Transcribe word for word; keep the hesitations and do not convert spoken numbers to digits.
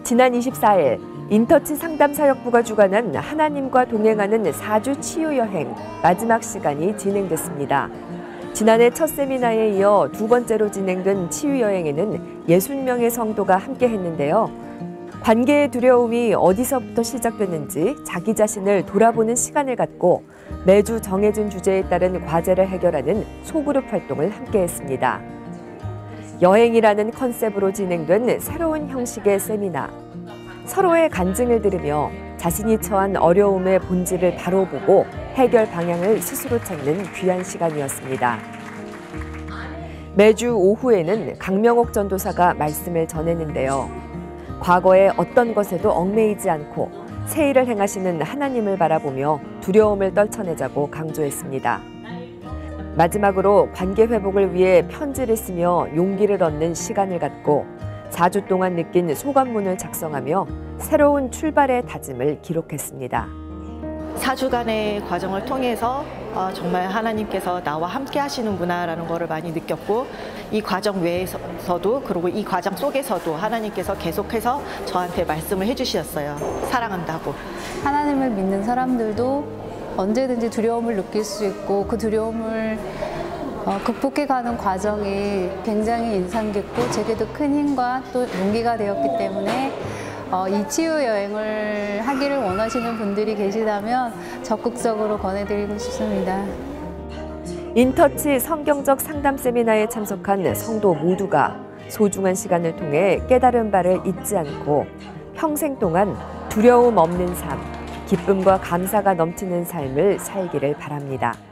지난 이십사일 인터치 상담사역부가 주관한 하나님과 동행하는 사 주 치유여행 마지막 시간이 진행됐습니다. 지난해 첫 세미나에 이어 두 번째로 진행된 치유여행에는 예순 명의 성도가 함께했는데요. 관계의 두려움이 어디서부터 시작됐는지 자기 자신을 돌아보는 시간을 갖고 매주 정해진 주제에 따른 과제를 해결하는 소그룹 활동을 함께했습니다. 여행이라는 컨셉으로 진행된 새로운 형식의 세미나. 서로의 간증을 들으며 자신이 처한 어려움의 본질을 바로 보고 해결 방향을 스스로 찾는 귀한 시간이었습니다. 매주 오후에는 강명옥 전도사가 말씀을 전했는데요. 과거의 어떤 것에도 얽매이지 않고 새 일을 행하시는 하나님을 바라보며 두려움을 떨쳐내자고 강조했습니다. 마지막으로 관계 회복을 위해 편지를 쓰며 용기를 얻는 시간을 갖고 사 주 동안 느낀 소감문을 작성하며 새로운 출발의 다짐을 기록했습니다. 사 주간의 과정을 통해서 정말 하나님께서 나와 함께 하시는구나라는 것을 많이 느꼈고, 이 과정 외에서도 그리고 이 과정 속에서도 하나님께서 계속해서 저한테 말씀을 해주셨어요. 사랑한다고. 하나님을 믿는 사람들도 언제든지 두려움을 느낄 수 있고 그 두려움을 어, 극복해가는 과정이 굉장히 인상 깊고 제게도 큰 힘과 또 용기가 되었기 때문에 어, 이 치유 여행을 하기를 원하시는 분들이 계시다면 적극적으로 권해드리고 싶습니다. 인터치 성경적 상담 세미나에 참석한 성도 모두가 소중한 시간을 통해 깨달은 바를 잊지 않고 평생 동안 두려움 없는 삶, 기쁨과 감사가 넘치는 삶을 살기를 바랍니다.